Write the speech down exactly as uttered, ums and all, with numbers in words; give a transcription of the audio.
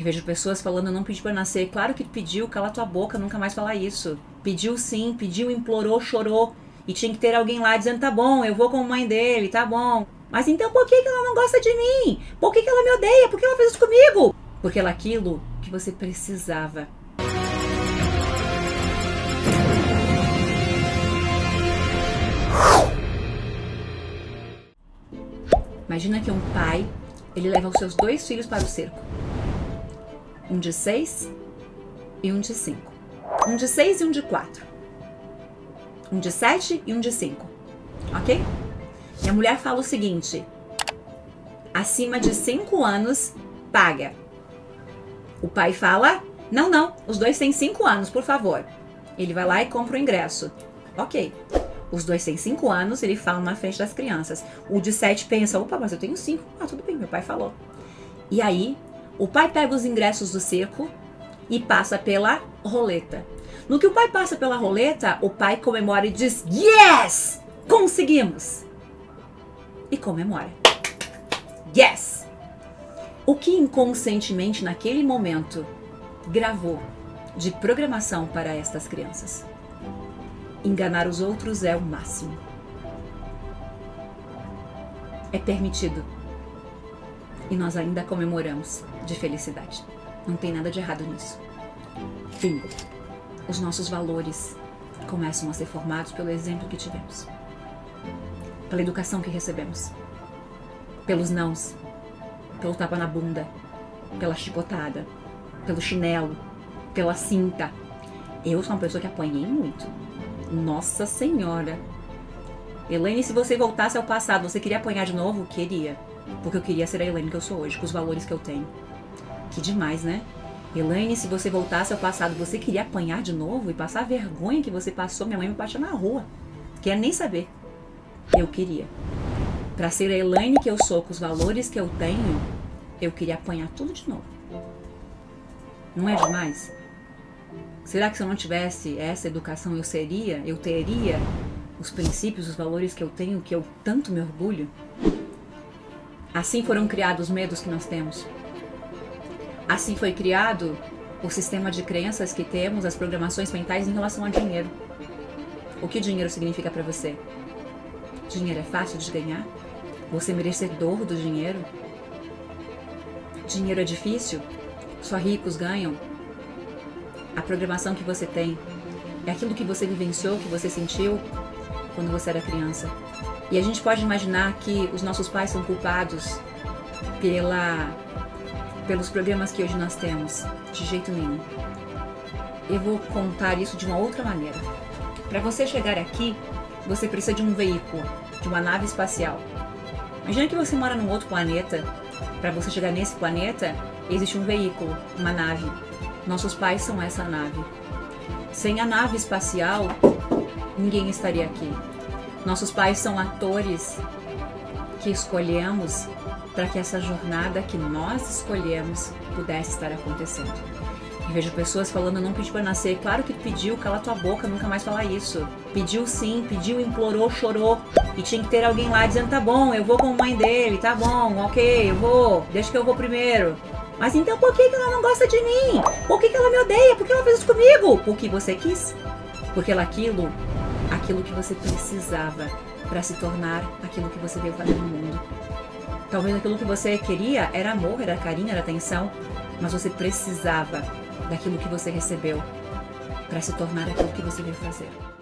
Eu vejo pessoas falando, eu não pedi pra nascer. Claro que pediu, cala tua boca, nunca mais falar isso. Pediu sim, pediu, implorou, chorou. E tinha que ter alguém lá dizendo, tá bom, eu vou como mãe dele, tá bom. Mas então por que que ela não gosta de mim? Por que que ela me odeia? Por que ela fez isso comigo? Porque ela aquilo que você precisava. Imagina que um pai, ele leva os seus dois filhos para o cerco. Um de seis e um de cinco. Um de seis e um de quatro. Um de sete e um de cinco. Ok? E a mulher fala o seguinte: acima de cinco anos, paga. O pai fala, não, não, os dois têm cinco anos, por favor. Ele vai lá e compra o ingresso. Ok. Os dois têm cinco anos, ele fala na frente das crianças. O de sete pensa, opa, mas eu tenho cinco. Ah, tudo bem, meu pai falou. E aí, o pai pega os ingressos do circo e passa pela roleta. No que o pai passa pela roleta, o pai comemora e diz, yes! Conseguimos! E comemora. Yes! O que inconscientemente, naquele momento, gravou de programação para estas crianças? Enganar os outros é o máximo. É permitido. E nós ainda comemoramos de felicidade. Não tem nada de errado nisso. Bingo. Os nossos valores começam a ser formados pelo exemplo que tivemos. Pela educação que recebemos. Pelos nãos. Pelo tapa na bunda. Pela chicotada. Pelo chinelo. Pela cinta. Eu sou uma pessoa que apanhei muito. Nossa Senhora. Elaine, se você voltasse ao passado, você queria apanhar de novo? Queria. Porque eu queria ser a Elaine que eu sou hoje, com os valores que eu tenho. Que demais, né? Elaine, se você voltasse ao passado, você queria apanhar de novo e passar a vergonha que você passou? Minha mãe me batia na rua. Quer nem saber. Eu queria. Pra ser a Elaine que eu sou, com os valores que eu tenho, eu queria apanhar tudo de novo. Não é demais? Será que se eu não tivesse essa educação, eu seria, eu teria os princípios, os valores que eu tenho, que eu tanto me orgulho? Assim foram criados os medos que nós temos. Assim foi criado o sistema de crenças que temos, as programações mentais em relação ao dinheiro. O que dinheiro significa para você? Dinheiro é fácil de ganhar? Você é merecedor do dinheiro? Dinheiro é difícil? Só ricos ganham? A programação que você tem é aquilo que você vivenciou, que você sentiu quando você era criança. E a gente pode imaginar que os nossos pais são culpados pela, pelos programas que hoje nós temos. De jeito nenhum. Eu vou contar isso de uma outra maneira. Para você chegar aqui, você precisa de um veículo, de uma nave espacial. Imagina que você mora num outro planeta. Para você chegar nesse planeta, existe um veículo, uma nave. Nossos pais são essa nave. Sem a nave espacial, ninguém estaria aqui. Nossos pais são atores que escolhemos para que essa jornada que nós escolhemos pudesse estar acontecendo. Eu vejo pessoas falando, eu não pedi para nascer. Claro que pediu, cala tua boca, nunca mais falar isso. Pediu sim, pediu, implorou, chorou. E tinha que ter alguém lá dizendo, tá bom, eu vou como mãe dele, tá bom, ok, eu vou, deixa que eu vou primeiro. Mas então por que que ela não gosta de mim? Por que que ela me odeia? Por que ela fez isso comigo? Porque você quis. Porque ela aquilo, aquilo que você precisava para se tornar aquilo que você veio fazer no mundo. Talvez aquilo que você queria era amor, era carinho, era atenção, mas você precisava daquilo que você recebeu para se tornar aquilo que você veio fazer.